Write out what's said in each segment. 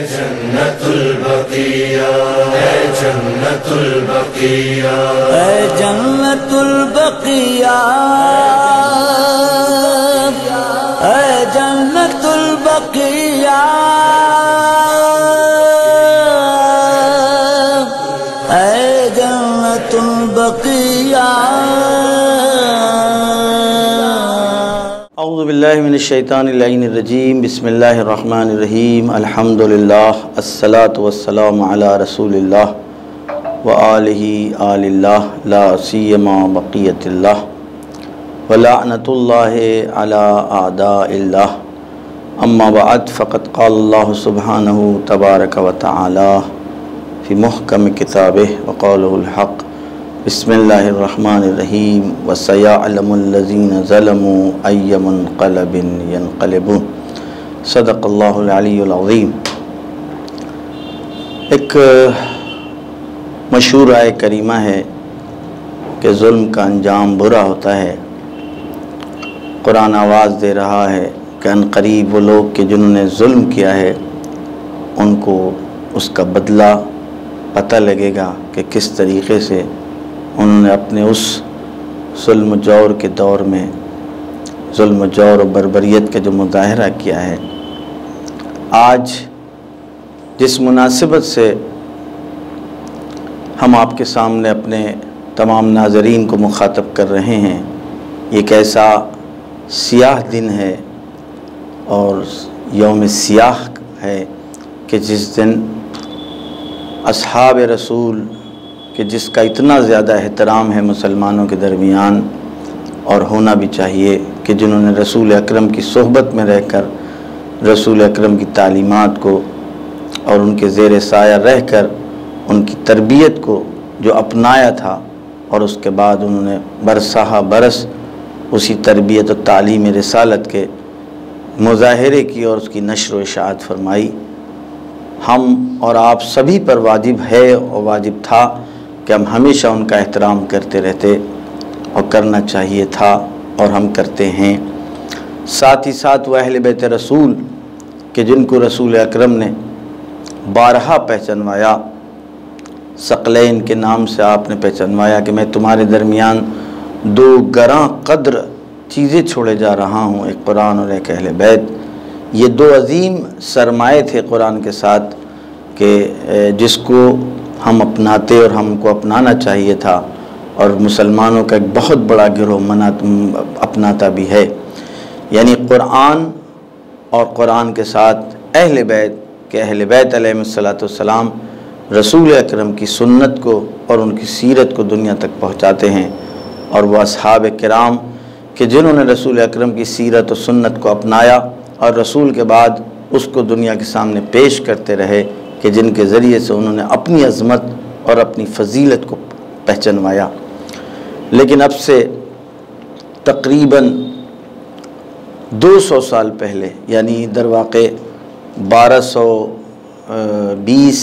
جنت البقیہ، اے جنت البقیہ، اے جنت البقیہ، اے جنت البقیہ، اے جنت البقیہ۔ اعوذ باللہ من الشیطان اللعین الرجیم، بسم اللہ الرحمن الرحیم، الحمدللہ، الصلاۃ والسلام علی رسول اللہ وآلہ آل اللہ، لا سیما بقیت اللہ، ولعنۃ اللہ علی اعداء اللہ، اما بعد فقد قال اللہ سبحانہ تبارک و تعالی فی محکم کتابہ وقولہ الحق، بسم اللہ الرحمن الرحیم، وَسَيَعْلَمُ الَّذِينَ ظَلَمُوا أَيَّ مُنْقَلَبٍ يَنْقَلِبُونَ۔ صدق اللہ العلی العظیم۔ ایک مشہور آیہ کریمہ ہے کہ ظلم کا انجام برا ہوتا ہے۔ قرآن آواز دے رہا ہے کہ ان قریب وہ لوگ کہ جنہوں نے ظلم کیا ہے ان کو اس کا بدلہ پتہ لگے گا کہ کس طریقے سے انہوں نے اپنے اس ظلم و جور کے دور میں ظلم و جور و بربریت کا جو مظاہرہ کیا ہے۔ آج جس مناسبت سے ہم آپ کے سامنے اپنے تمام ناظرین کو مخاطب کر رہے ہیں، یہ ایک ایسا سیاہ دن ہے اور یوم سیاہ ہے کہ جس دن اصحاب رسول کہ جس کا اتنا زیادہ احترام ہے مسلمانوں کے درمیان، اور ہونا بھی چاہیے، کہ جنہوں نے رسول اکرم کی صحبت میں رہ کر رسول اکرم کی تعلیمات کو اور ان کے زیر سایہ رہ کر ان کی تربیت کو جو اپنایا تھا، اور اس کے بعد انہوں نے برسہ برس اسی تربیت و تعلیم رسالت کے مظاہرے کی اور اس کی نشر و اشاعت فرمائی۔ ہم اور آپ سبھی پر واجب ہے اور واجب تھا کہ ہم ہمیشہ ان کا احترام کرتے رہتے، اور کرنا چاہیے تھا اور ہم کرتے ہیں۔ ساتھ ہی ساتھ وہ اہل بیت رسول کہ جن کو رسول اکرم نے بارہا پہچنوایا، ثقلین کے نام سے آپ نے پہچنوایا کہ میں تمہارے درمیان دو گراں قدر چیزیں چھوڑے جا رہا ہوں، ایک قرآن اور ایک اہل بیت۔ یہ دو عظیم سرمایے تھے قرآن کے ساتھ کہ جس کو ہم اپناتے اور ہم کو اپنانا چاہیے تھا، اور مسلمانوں کا ایک بہت بڑا گروہ اپناتا بھی ہے، یعنی قرآن اور قرآن کے ساتھ اہل بیت کہ اہل بیت علیہ السلام رسول اکرم کی سنت کو اور ان کی سیرت کو دنیا تک پہنچاتے ہیں، اور وہ اصحاب کرام کہ جنہوں نے رسول اکرم کی سیرت و سنت کو اپنایا اور رسول کے بعد اس کو دنیا کے سامنے پیش کرتے رہے، کہ جن کے ذریعے سے انہوں نے اپنی عظمت اور اپنی فضیلت کو پہچنوایا۔ لیکن اب سے تقریباً 200 سال پہلے، یعنی در واقع 1220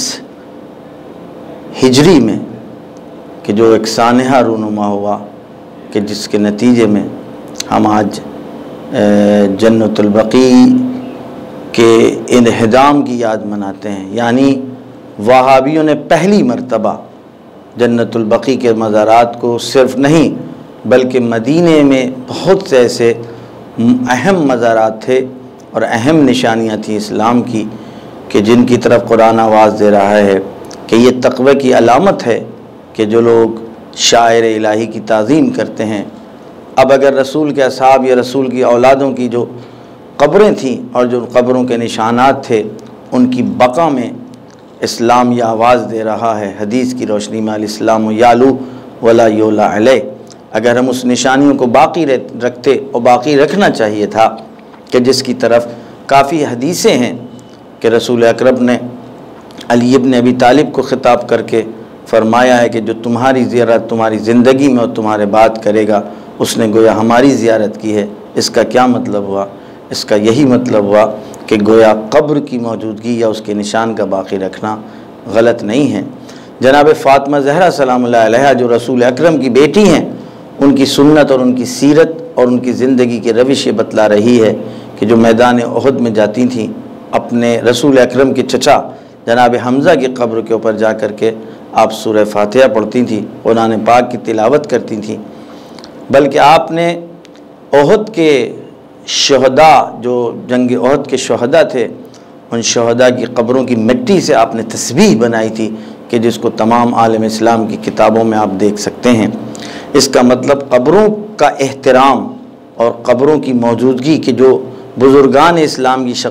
ہجری میں، کہ جو ایک سانحہ رونما ہوا کہ جس کے نتیجے میں ہم آج جنت البقیع کے انہدام کی یاد مناتے ہیں، یعنی وہابیوں نے پہلی مرتبہ جنت البقیع کے مزارات کو صرف نہیں بلکہ مدینے میں بہت سے ایسے اہم مزارات تھے اور اہم نشانیاں تھیں اسلام کی کہ جن کی طرف قرآن آواز دے رہا ہے کہ یہ تقوی کی علامت ہے کہ جو لوگ شاعر الہی کی تعظیم کرتے ہیں۔ اب اگر رسول کے اصحاب یا رسول کی اولادوں کی جو قبریں تھیں اور جو قبروں کے نشانات تھے ان کی بقا میں اسلام یہ آواز دے رہا ہے حدیث کی روشنی میں، الاسلام یعلو ولا یعلی علیہ۔ اگر ہم اس نشانیوں کو باقی رکھتے اور باقی رکھنا چاہیے تھا، کہ جس کی طرف کافی حدیثیں ہیں کہ رسول اکرم نے علی ابن ابی طالب کو خطاب کر کے فرمایا ہے کہ جو تمہاری زیارت تمہاری زندگی میں اور تمہارے بات کرے گا اس نے گویا ہماری زیارت کی ہے۔ اس کا کیا مطلب ہوا؟ اس کا یہی مطلب ہوا کہ گویا قبر کی موجودگی یا اس کے نشان کا باقی رکھنا غلط نہیں ہے۔ جناب فاطمہ زہرا سلام اللہ علیہا جو رسول اکرم کی بیٹی ہیں، ان کی سنت اور ان کی سیرت اور ان کی زندگی کی روش یہ بتلا رہی ہے کہ جو میدان احد میں جاتی تھیں اپنے رسول اکرم کے چچا جناب حمزہ کی قبر کے اوپر جا کر کے آپ سورہ فاتحہ پڑھتی تھیں، قرآن پاک کی تلاوت کرتی تھیں، بلکہ آپ نے احد کے شہداء، جو جنگ احد کے شہداء تھے، ان شہداء کی قبروں کی مٹی سے آپ نے تسبیح بنائی تھی کہ جس کو تمام عالم اسلام کی کتابوں میں آپ دیکھ سکتے ہیں۔ اس کا مطلب قبروں کا احترام اور قبروں کی موجودگی کہ جو بزرگان اسلام کی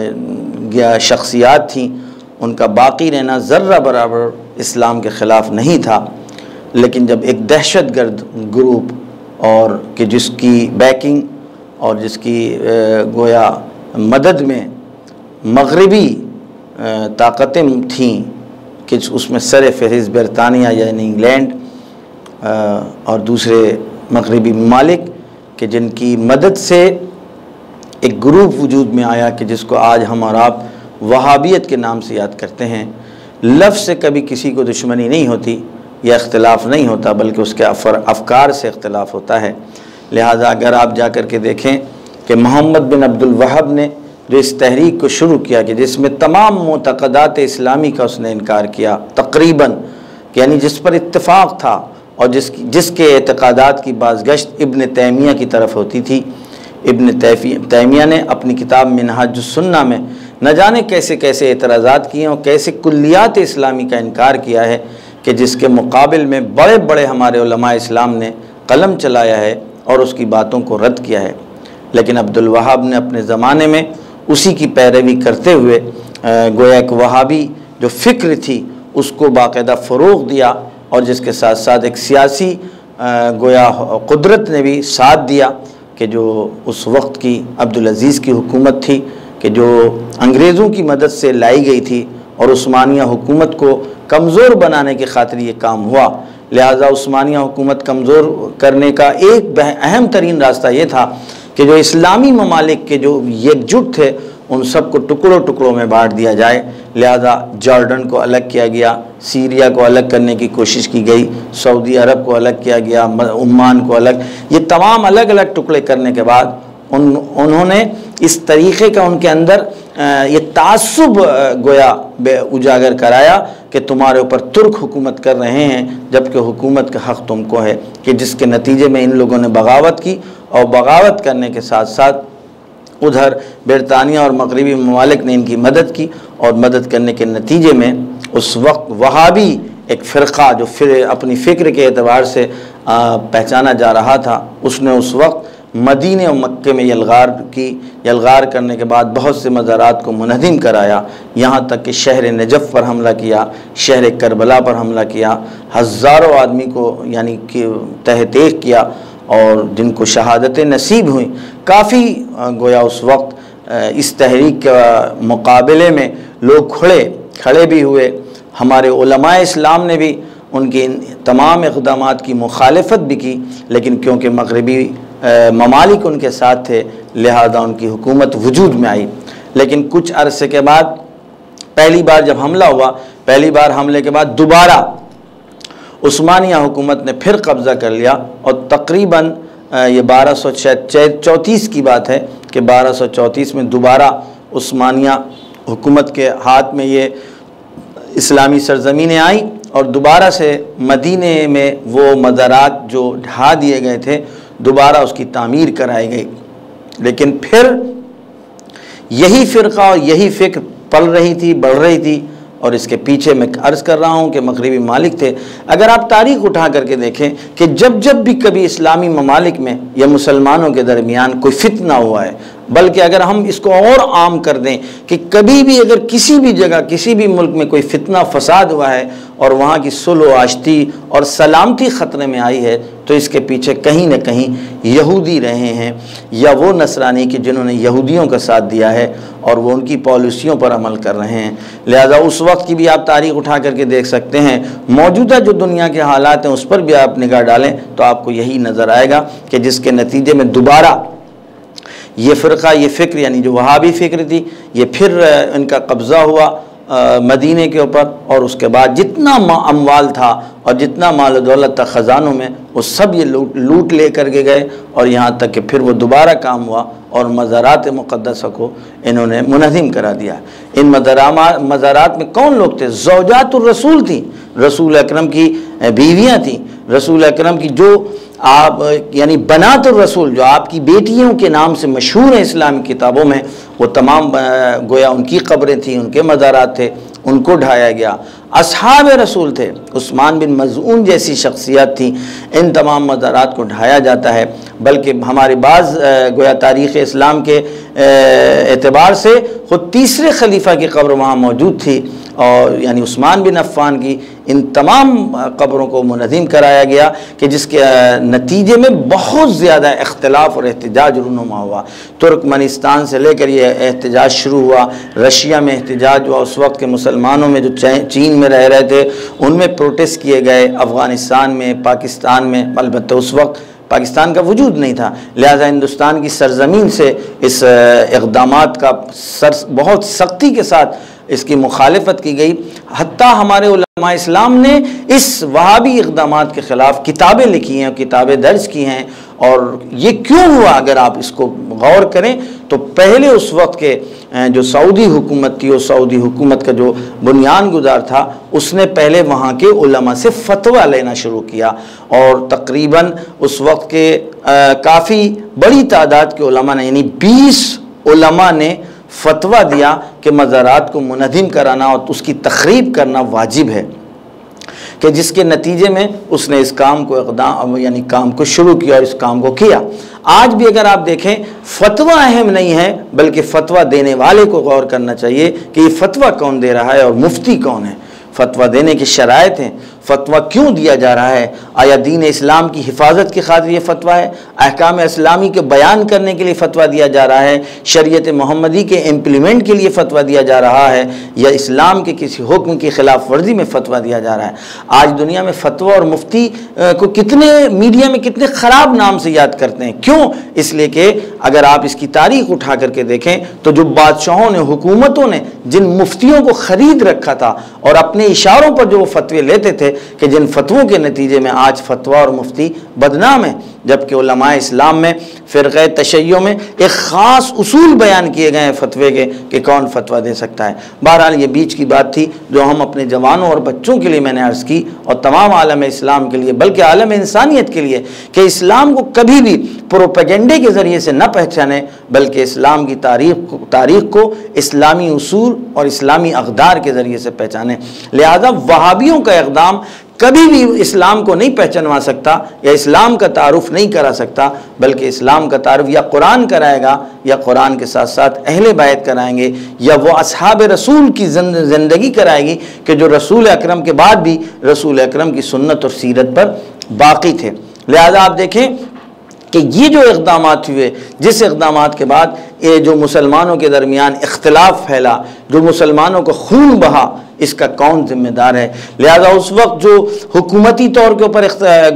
شخصیات تھیں ان کا باقی رہنا ذرہ برابر اسلام کے خلاف نہیں تھا، لیکن جب ایک دہشت گرد گروپ اور کہ جس کی بیکنگ اور جس کی گویا مدد میں مغربی طاقتیں تھیں کہ اس میں سر فہرست برطانیہ یعنی انگلینڈ اور دوسرے مغربی ممالک کہ جن کی مدد سے ایک گروپ وجود میں آیا کہ جس کو آج ہم اور آپ وہابیت کے نام سے یاد کرتے ہیں۔ لفظ سے کبھی کسی کو دشمنی نہیں ہوتی یا اختلاف نہیں ہوتا، بلکہ اس کے افکار سے اختلاف ہوتا ہے۔ لہٰذا اگر آپ جا کر کے دیکھیں کہ محمد بن عبد الوہاب نے جو اس تحریک کو شروع کیا کہ جس میں تمام معتقدات اسلامی کا اس نے انکار کیا تقریباً، یعنی جس پر اتفاق تھا اور جس کے اعتقادات کی بازگشت ابن تیمیہ کی طرف ہوتی تھی۔ ابن تیمیہ نے اپنی کتاب منہاج السنہ میں نہ جانے کیسے کیسے اعتراضات کیے اور کیسے کلیات اسلامی کا انکار کیا ہے کہ جس کے مقابل میں بڑے بڑے ہمارے علماء اسلام نے قلم چلایا ہے اور اس کی باتوں کو رد کیا ہے۔ لیکن عبد الوہاب نے اپنے زمانے میں اسی کی پیروی کرتے ہوئے گویا ایک وہابی جو فکر تھی اس کو باقاعدہ فروغ دیا، اور جس کے ساتھ ساتھ ایک سیاسی گویا قدرت نے بھی ساتھ دیا کہ جو اس وقت کی عبدالعزیز کی حکومت تھی کہ جو انگریزوں کی مدد سے لائی گئی تھی، اور عثمانیہ حکومت کو کمزور بنانے کی خاطر یہ کام ہوا۔ لہٰذا عثمانیہ حکومت کمزور کرنے کا ایک اہم ترین راستہ یہ تھا کہ جو اسلامی ممالک کے جو یکجٹ تھے ان سب کو ٹکڑوں ٹکڑوں میں بانٹ دیا جائے۔ لہذا جارڈن کو الگ کیا گیا، سیریا کو الگ کرنے کی کوشش کی گئی، سعودی عرب کو الگ کیا گیا، عمان کو الگ، یہ تمام الگ الگ ٹکڑے کرنے کے بعد انہوں نے اس طریقے کا ان کے اندر یہ تعصب گویا اجاگر کرایا کہ تمہارے اوپر ترک حکومت کر رہے ہیں جبکہ حکومت کا حق تم کو ہے، کہ جس کے نتیجے میں ان لوگوں نے بغاوت کی، اور بغاوت کرنے کے ساتھ ساتھ ادھر برطانیہ اور مغربی ممالک نے ان کی مدد کی، اور مدد کرنے کے نتیجے میں اس وقت وہابی ایک فرقہ جو اپنی فکر کے اعتبار سے پہچانا جا رہا تھا، اس نے اس وقت مدینہ و مکہ میں یلغار کرنے کے بعد بہت سے مزارات کو منہدم کرایا، یہاں تک کہ شہر نجف پر حملہ کیا، شہر کربلا پر حملہ کیا، ہزاروں آدمی کو یعنی کہ تہ تیغ کیا اور جن کو شہادتیں نصیب ہوئیں۔ کافی گویا اس وقت اس تحریک کے مقابلے میں لوگ کھڑے بھی ہوئے، ہمارے علماء اسلام نے بھی ان کے تمام اقدامات کی مخالفت بھی کی، لیکن کیونکہ مغربی ممالک ان کے ساتھ تھے لہذا ان کی حکومت وجود میں آئی۔ لیکن کچھ عرصے کے بعد پہلی بار جب حملہ ہوا، پہلی بار حملے کے بعد دوبارہ عثمانیہ حکومت نے پھر قبضہ کر لیا، اور تقریباً یہ 1234 کی بات ہے کہ 1234 میں دوبارہ عثمانیہ حکومت کے ہاتھ میں یہ اسلامی سرزمینیں آئیں، اور دوبارہ سے مدینے میں وہ مزارات جو ڈھا دیے گئے تھے دوبارہ اس کی تعمیر کرائی گئی۔ لیکن پھر یہی فرقہ اور یہی فکر پل رہی تھی، بڑھ رہی تھی، اور اس کے پیچھے میں عرض کر رہا ہوں کہ مغربی ممالک تھے۔ اگر آپ تاریخ اٹھا کر کے دیکھیں کہ جب بھی کبھی اسلامی ممالک میں یا مسلمانوں کے درمیان کوئی فتنہ ہوا ہے، بلکہ اگر ہم اس کو اور عام کر دیں کہ کبھی بھی اگر کسی بھی جگہ کسی بھی ملک میں کوئی فتنہ فساد ہوا ہے اور وہاں کی صلح و آشتی اور سلامتی خطرے میں آئی ہے تو اس کے پیچھے کہیں نہ کہیں یہودی رہے ہیں یا وہ نصرانی کہ جنہوں نے یہودیوں کا ساتھ دیا ہے اور وہ ان کی پالیسیوں پر عمل کر رہے ہیں۔ لہذا اس وقت کی بھی آپ تاریخ اٹھا کر کے دیکھ سکتے ہیں، موجودہ جو دنیا کے حالات ہیں اس پر بھی آپ نگاہ ڈالیں تو آپ کو یہی نظر آئے گا کہ جس کے نتیجے میں دوبارہ یہ فرقہ، یہ فکر یعنی جو وہابی فکر تھی، یہ پھر ان کا قبضہ ہوا، مدینے کے اوپر، اور اس کے بعد جتنا اموال تھا اور جتنا مال و دولت تھا خزانوں میں، وہ سب یہ لوٹ لے کر کے گئے، اور یہاں تک کہ پھر وہ دوبارہ کام ہوا اور مزارات مقدسہ کو انہوں نے منہدم کرا دیا۔ ان مزارات میں کون لوگ تھے؟ زوجات الرسول تھیں، رسول اکرم کی بیویاں تھیں، رسول اکرم کی جو آپ یعنی بنات الرسول، جو آپ کی بیٹیوں کے نام سے مشہور ہیں اسلامی کتابوں میں، وہ تمام گویا ان کی قبریں تھیں، ان کے مزارات تھے، ان کو ڈھایا گیا۔ اصحاب رسول تھے، عثمان بن مظعون جیسی شخصیات تھیں، ان تمام مزارات کو ڈھایا جاتا ہے۔ بلکہ ہمارے بعض گویا تاریخ اسلام کے اعتبار سے خود تیسرے خلیفہ کی قبر وہاں موجود تھی، اور یعنی عثمان بن عفان کی ان تمام قبروں کو منہدم کرایا گیا، کہ جس کے نتیجے میں بہت زیادہ اختلاف اور احتجاج رونما ہوا۔ ترکمنستان سے لے کر یہ احتجاج شروع ہوا، رشیا میں احتجاج ہوا، اس وقت کے مسلمانوں میں جو چین میں رہ رہے تھے ان میں پروٹیسٹ کیے گئے، افغانستان میں، پاکستان میں، البتہ اس وقت پاکستان کا وجود نہیں تھا، لہذا ہندوستان کی سرزمین سے اس اقدامات کا بہت سختی کے ساتھ اس کی مخالفت کی گئی۔ حتیٰ ہمارے علماء اسلام نے اس وہابی اقدامات کے خلاف کتابیں لکھی ہیں، کتابیں درج کی ہیں، اور یہ کیوں ہوا اگر آپ اس کو غور کریں تو پہلے اس وقت کے جو سعودی حکومت تھی، وہ سعودی حکومت کا جو بنیان گزار تھا، اس نے پہلے وہاں کے علماء سے فتویٰ لینا شروع کیا، اور تقریباً اس وقت کے کافی بڑی تعداد کے علماء نے، یعنی 20 علماء نے فتویٰ دیا کہ مزارات کو منہدم کرانا اور اس کی تخریب کرنا واجب ہے، کہ جس کے نتیجے میں اس نے اس کام کو یعنی کام کو شروع کیا اور اس کام کو کیا۔ آج بھی اگر آپ دیکھیں فتویٰ اہم نہیں ہے، بلکہ فتویٰ دینے والے کو غور کرنا چاہیے کہ یہ فتویٰ کون دے رہا ہے اور مفتی کون ہے، فتویٰ دینے کی شرائط ہیں، فتویٰ کیوں دیا جا رہا ہے، آیا دین اسلام کی حفاظت کی خاطر یہ فتویٰ ہے، احکام اسلامی کے بیان کرنے کے لیے فتویٰ دیا جا رہا ہے، شریعت محمدی کے امپلیمنٹ کے لیے فتویٰ دیا جا رہا ہے، یا اسلام کے کسی حکم کی خلاف ورزی میں فتویٰ دیا جا رہا ہے۔ آج دنیا میں فتویٰ اور مفتی کو کتنے میڈیا میں کتنے خراب نام سے یاد کرتے ہیں، کیوں؟ اس لیے کہ اگر آپ اس کی تاریخ اٹھا کر کے دیکھیں تو جو بادشاہوں نے، حکومتوں نے جن مفتیوں کو خرید رکھا تھا اور اپنے اشاروں پر جو وہ فتوے لیتے تھے، کہ جن فتووں کے نتیجے میں آج فتویٰ اور مفتی بدنام ہیں، جبکہ علماء اسلام میں، فرقہ تشیع میں ایک خاص اصول بیان کیے گئے ہیں فتوے کے کہ کون فتویٰ دے سکتا ہے۔ بہرحال یہ بیچ کی بات تھی جو ہم اپنے جوانوں اور بچوں کے لیے میں نے عرض کی، اور تمام عالم اسلام کے لیے، بلکہ عالم انسانیت کے لیے، کہ اسلام کو کبھی بھی پروپیگنڈے کے ذریعے سے نہ پہچانے، بلکہ اسلام کی تاریخ کو اسلامی اصول اور اسلامی اقدار کے ذریعے سے پہچانے۔ لہذا وہابیوں کا اقدام کبھی بھی اسلام کو نہیں پہچانوا سکتا، یا اسلام کا تعارف نہیں کرا سکتا، بلکہ اسلام کا تعارف یا قرآن کرائے گا، یا قرآن کے ساتھ ساتھ اہل بیت کرائیں گے، یا وہ اصحاب رسول کی زندگی کرائے گی کہ جو رسول اکرم کے بعد بھی رسول اکرم کی سنت اور سیرت پر باقی تھے۔ لہذا آپ دیکھیں کہ یہ جو اقدامات ہوئے، جس اقدامات کے بعد یہ جو مسلمانوں کے درمیان اختلاف پھیلا، جو مسلمانوں کو خون بہا، اس کا کون ذمہ دار ہے؟ لہذا اس وقت جو حکومتی طور کے اوپر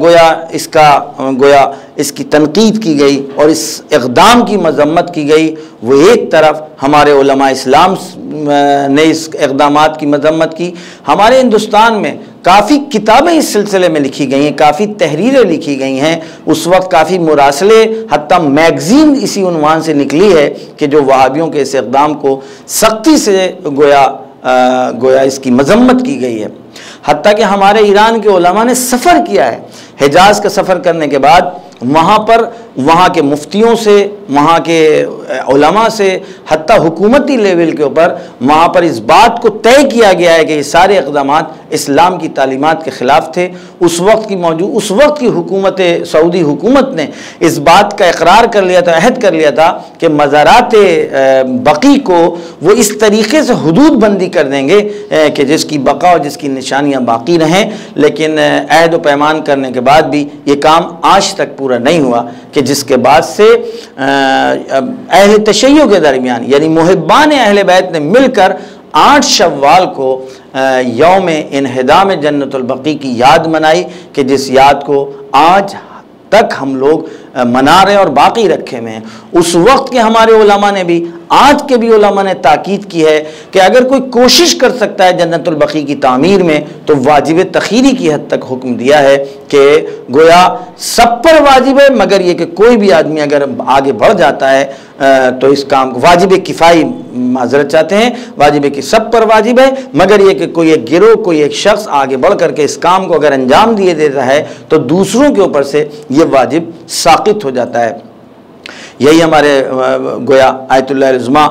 گویا اس کی تنقید کی گئی اور اس اقدام کی مذمت کی گئی، وہ ایک طرف ہمارے علماء اسلام نے اس اقدامات کی مذمت کی۔ ہمارے ہندوستان میں کافی کتابیں اس سلسلے میں لکھی گئی ہیں، کافی تحریریں لکھی گئی ہیں، اس وقت کافی مراسلے، حتیٰ میگزین اسی عنوان سے نکلی ہے کہ جو وہابیوں کے اس اقدام کو سختی سے گویا اس کی مذمت کی گئی ہے۔ حتیٰ کہ ہمارے ایران کے علماء نے سفر کیا ہے، حجاز کا سفر کرنے کے بعد وہاں کے مفتیوں سے، وہاں کے علماء سے، حتیٰ حکومتی لیول کے اوپر وہاں پر اس بات کو طے کیا گیا ہے کہ یہ سارے اقدامات اسلام کی تعلیمات کے خلاف تھے۔ اس وقت کی حکومت، سعودی حکومت نے اس بات کا اقرار کر لیا تھا، عہد کر لیا تھا کہ مزارات بقی کو وہ اس طریقے سے حدود بندی کر دیں گے کہ جس کی بقا اور جس کی نشانیاں باقی رہیں، لیکن عہد و پیمان کرنے کے بعد بھی یہ کام آج تک پورا نہیں ہوا، کہ جس کے بعد سے اہل تشیع کے درمیان، یعنی محبان اہل بیت نے مل کر 8 شوال کو یوم انہدام جنت البقیع کی یاد منائی، کہ جس یاد کو آج تک ہم لوگ منا رہے اور باقی رکھے ہوئے ہیں۔ اس وقت کے ہمارے علماء نے بھی، آج کے بھی علماء نے تاکید کی ہے کہ اگر کوئی کوشش کر سکتا ہے جنت البقیع کی تعمیر میں تو واجب تخیری کی حد تک حکم دیا ہے کہ گویا سب پر واجب ہے، مگر یہ کہ کوئی بھی آدمی اگر آگے بڑھ جاتا ہے تو اس کام کو واجب کفائی، معذرت چاہتے ہیں، واجب کہ سب پر واجب ہے، مگر یہ کہ کوئی ایک گروہ، کوئی ایک شخص آگے بڑھ کر کے اس کام کو اگر انجام دیے دیتا ہے تو دوسروں کے اوپر سے یہ واجب ساقط ہو جاتا ہے۔ یہی ہمارے گویا آیت اللہ العظمیٰ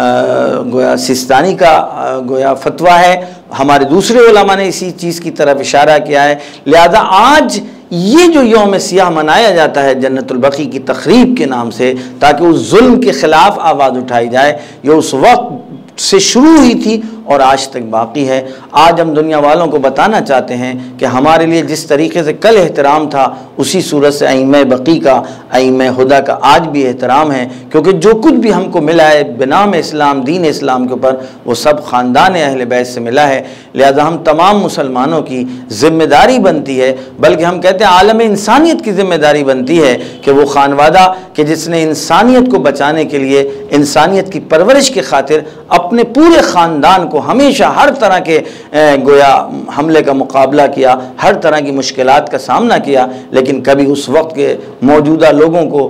گویا سیستانی کا گویا فتویٰ ہے، ہمارے دوسرے علماء نے اسی چیز کی طرف اشارہ کیا ہے۔ لہذا آج یہ جو یوم سیاہ منایا جاتا ہے جنت البقیع کی تخریب کے نام سے، تاکہ اس ظلم کے خلاف آواز اٹھائی جائے، یہ اس وقت سے شروع ہوئی تھی اور آج تک باقی ہے۔ آج ہم دنیا والوں کو بتانا چاہتے ہیں کہ ہمارے لیے جس طریقے سے کل احترام تھا، اسی صورت سے ائمہ بقیع کا، ائمہ ہدیٰ کا آج بھی احترام ہے، کیونکہ جو کچھ بھی ہم کو ملا ہے بنام اسلام، دین اسلام کے اوپر، وہ سب خاندان اہل بیت سے ملا ہے۔ لہذا ہم تمام مسلمانوں کی ذمہ داری بنتی ہے، بلکہ ہم کہتے ہیں عالم انسانیت کی ذمہ داری بنتی ہے کہ وہ خانوادہ کہ جس نے انسانیت کو بچانے کے لیے، انسانیت کی پرورش کی خاطر اپنے پورے خاندان کو ہمیشہ ہر طرح کے گویا حملے کا مقابلہ کیا، ہر طرح کی مشکلات کا سامنا کیا، لیکن کبھی اس وقت کے موجودہ لوگوں کو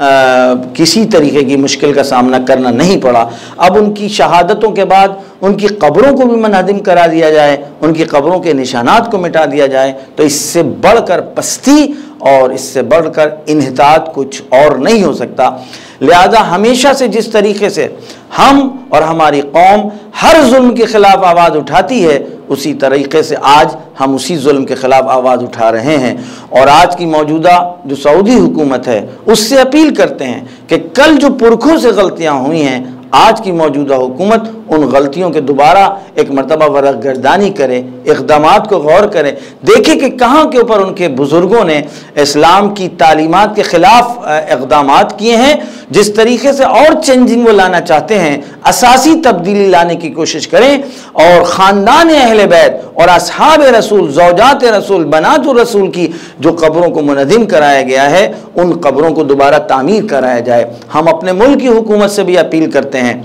کسی طریقے کی مشکل کا سامنا کرنا نہیں پڑا۔ اب ان کی شہادتوں کے بعد ان کی قبروں کو بھی منہدم کرا دیا جائے، ان کی قبروں کے نشانات کو مٹا دیا جائے، تو اس سے بڑھ کر پستی اور اس سے بڑھ کر انحطاط کچھ اور نہیں ہو سکتا۔ لہذا ہمیشہ سے جس طریقے سے ہم اور ہماری قوم ہر ظلم کے خلاف آواز اٹھاتی ہے، اسی طریقے سے آج ہم اسی ظلم کے خلاف آواز اٹھا رہے ہیں، اور آج کی موجودہ جو سعودی حکومت ہے اس سے اپیل کرتے ہیں کہ کل جو پرکھوں سے غلطیاں ہوئی ہیں، آج کی موجودہ حکومت ان غلطیوں کے دوبارہ ایک مرتبہ ورق گردانی کرے، اقدامات کو غور کرے، دیکھے کہ کہاں کے اوپر ان کے بزرگوں نے اسلام کی تعلیمات کے خلاف اقدامات کیے ہیں۔ جس طریقے سے اور چینجنگ وہ لانا چاہتے ہیں، اساسی تبدیلی لانے کی کوشش کریں، اور خاندان اہل بیت اور اصحاب رسول، زوجات رسول، بنات الرسول کی جو قبروں کو منہدم کرایا گیا ہے، ان قبروں کو دوبارہ تعمیر کرایا جائے۔ ہم اپنے ملک کی حکومت سے بھی اپیل کرتے ہیں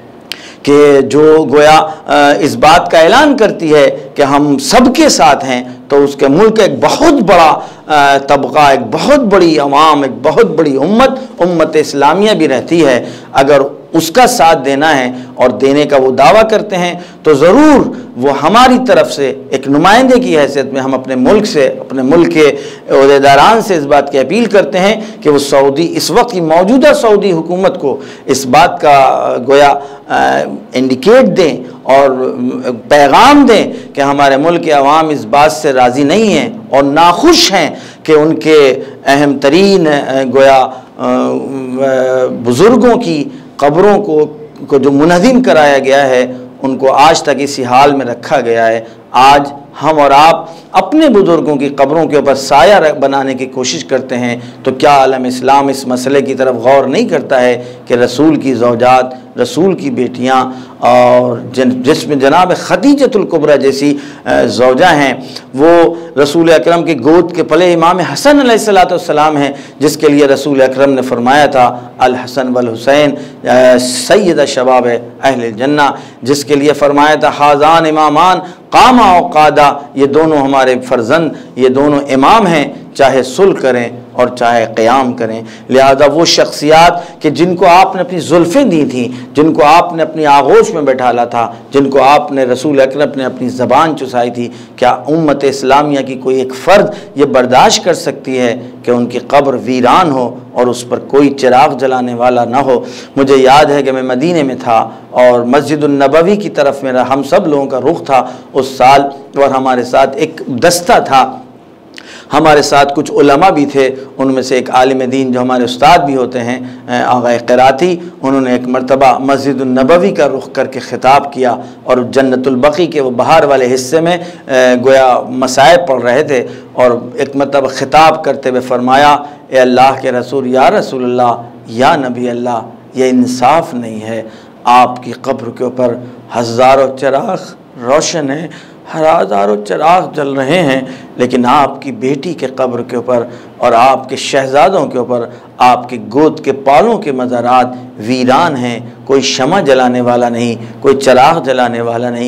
کہ جو گویا اس بات کا اعلان کرتی ہے کہ ہم سب کے ساتھ ہیں، تو اس کے ملک ایک بہت بڑا طبقہ، ایک بہت بڑی عوام، ایک بہت بڑی امت اسلامیہ بھی رہتی ہے۔ اگر اس کا ساتھ دینا ہے اور دینے کا وہ دعویٰ کرتے ہیں تو ضرور وہ ہماری طرف سے ایک نمائندے کی حیثیت میں ہم اپنے ملک سے، اپنے ملک کے عہدیداران سے اس بات کی اپیل کرتے ہیں کہ وہ سعودی، اس وقت کی موجودہ سعودی حکومت کو اس بات کا گویا انڈیکیٹ دیں اور پیغام دیں کہ ہمارے ملک کے عوام اس بات سے راضی نہیں ہیں اور ناخوش ہیں کہ ان کے اہم ترین گویا بزرگوں کی قبروں کو جو منہدم کرایا گیا ہے، ان کو آج تک اسی حال میں رکھا گیا ہے۔ آج ہم اور آپ اپنے بزرگوں کی قبروں کے اوپر سایہ بنانے کی کوشش کرتے ہیں، تو کیا عالم اسلام اس مسئلے کی طرف غور نہیں کرتا ہے کہ رسول کی زوجات، رسول کی بیٹیاں، اور جس میں جناب خدیجۃ الکبریٰ جیسی زوجہ ہیں، وہ رسول اکرم کی گود کے پلے امام حسن علیہ السلام ہیں، جس کے لیے رسول اکرم نے فرمایا تھا الحسن والحسین سید شباب اہل الجنہ، جس کے لیے فرمایا تھا حاذان امامان قاما و قادا، یہ دونوں ہمارے فرزند، یہ دونوں امام ہیں، چاہے صلح کریں اور چاہے قیام کریں۔ لہذا وہ شخصیات کہ جن کو آپ نے اپنی زلفیں دی تھیں، جن کو آپ نے اپنی آغوش میں بیٹھالا تھا، جن کو آپ نے رسول اکرم نے اپنی زبان چسائی تھی، کیا امت اسلامیہ کی کوئی ایک فرد یہ برداشت کر سکتی ہے کہ ان کی قبر ویران ہو اور اس پر کوئی چراغ جلانے والا نہ ہو؟ مجھے یاد ہے کہ میں مدینے میں تھا اور مسجد النبوی کی طرف میرا ہم سب لوگوں کا رخ تھا اس سال، اور ہمارے ساتھ ایک دستہ تھا، ہمارے ساتھ کچھ علماء بھی تھے، ان میں سے ایک عالم دین جو ہمارے استاد بھی ہوتے ہیں آغا قراتی، انہوں نے ایک مرتبہ مسجد النبوی کا رخ کر کے خطاب کیا، اور جنت البقیع کے وہ باہر والے حصے میں گویا مسائب پڑھ رہے تھے، اور ایک مرتبہ خطاب کرتے ہوئے فرمایا اے اللہ کے رسول، یا رسول اللہ، یا نبی اللہ، یہ انصاف نہیں ہے، آپ کی قبر کے اوپر ہزاروں چراغ روشن ہیں، ہزاروں چراغ جل رہے ہیں، لیکن آپ کی بیٹی کے قبر کے اوپر اور آپ کے شہزادوں کے اوپر آپ کے گود کے پالوں کے مزارات ویران ہیں، کوئی شمع جلانے والا نہیں، کوئی چراغ جلانے والا نہیں،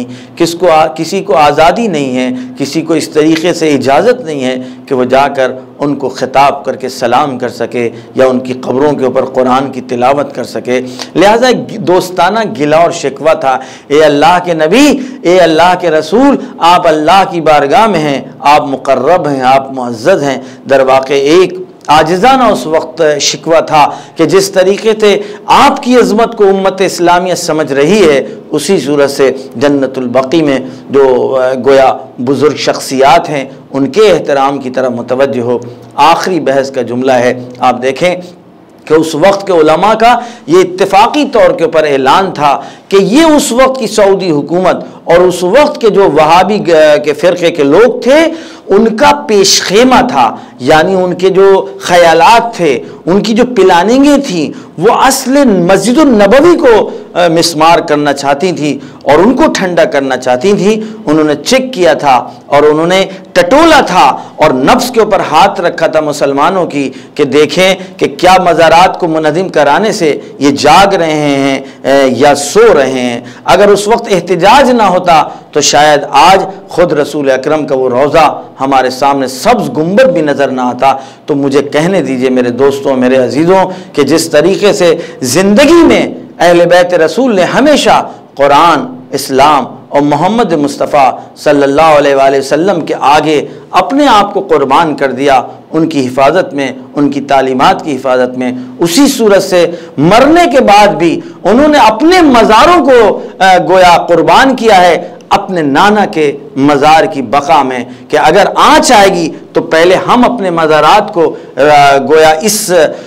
کسی کو آزادی نہیں ہے، کسی کو اس طریقے سے اجازت نہیں ہے کہ وہ جا کر ان کو خطاب کر کے سلام کر سکے یا ان کی قبروں کے اوپر قرآن کی تلاوت کر سکے۔ لہٰذا دوستانہ گلہ اور شکوہ تھا، اے اللہ کے نبی، اے اللہ کے رسول، آپ اللہ کی بارگاہ میں ہیں، آپ مقرب ہیں، آپ معزز ہیں۔ در واقع ایک عاجزانہ اس وقت شکوہ تھا کہ جس طریقے سے آپ کی عظمت کو امت اسلامیہ سمجھ رہی ہے، اسی صورت سے جنت البقیع میں جو گویا بزرگ شخصیات ہیں ان کے احترام کی طرف متوجہ ہو۔ آخری بحث کا جملہ ہے، آپ دیکھیں کہ اس وقت کے علماء کا یہ اتفاقی طور کے اوپر اعلان تھا کہ یہ اس وقت کی سعودی حکومت اور اس وقت کے جو وہابی کے فرقے کے لوگ تھے ان کا پیش خیمہ تھا، یعنی ان کے جو خیالات تھے، ان کی جو پلاننگیں تھیں، وہ اصل مسجد النبوی کو مسمار کرنا چاہتی تھیں اور ان کو ٹھنڈا کرنا چاہتی تھیں۔ انہوں نے چیک کیا تھا اور انہوں نے ٹٹولا تھا اور نفس کے اوپر ہاتھ رکھا تھا مسلمانوں کی کہ دیکھیں کہ کیا مزارات کو منہدم کرانے سے یہ جاگ رہے ہیں یا سو رہے ہیں۔ اگر اس وقت احتجاج نہ ہوتا تو شاید آج خود رسول اکرم کا وہ روضہ ہمارے سامنے سبز گنبد بھی نظر نہ آتا۔ تو مجھے کہنے دیجئے میرے دوستوں، میرے عزیزوں، کہ جس طریقے سے زندگی میں اہل بیت رسول نے ہمیشہ قرآن، اسلام اور محمد مصطفیٰ صلی اللہ علیہ وآلہ وسلم کے آگے اپنے آپ کو قربان کر دیا، ان کی حفاظت میں، ان کی تعلیمات کی حفاظت میں، اسی صورت سے مرنے کے بعد بھی انہوں نے اپنے مزاروں کو گویا قربان کیا ہے اپنے نانا کے مزار کی بقا میں، کہ اگر آنچ آئے گی تو پہلے ہم اپنے مزارات کو گویا اس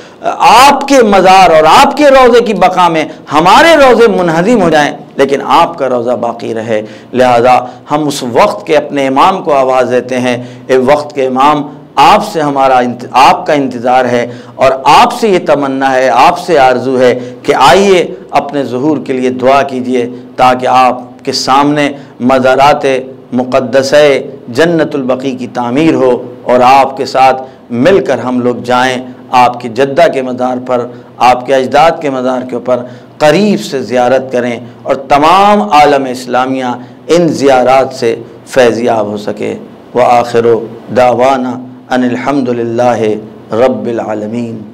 آپ کے مزار اور آپ کے روضے کی بقا میں ہمارے روضے منہدم ہو جائیں لیکن آپ کا روضہ باقی رہے۔ لہذا ہم اس وقت کے اپنے امام کو آواز دیتے ہیں، اے وقت کے امام، آپ سے آپ کا انتظار ہے اور آپ سے یہ تمنا ہے، آپ سے آرزو ہے کہ آئیے اپنے ظہور کے لیے دعا کیجئے تاکہ آپ کے سامنے مزارات مقدسہ جنت البقیع کی تعمیر ہو اور آپ کے ساتھ مل کر ہم لوگ جائیں آپ کے جدہ کے مزار پر، آپ کے اجداد کے مزار کے اوپر قریب سے زیارت کریں اور تمام عالم اسلامیہ ان زیارات سے فیضیاب ہو سکے۔ وآخر دعوانا ان الحمد للہ رب العالمین۔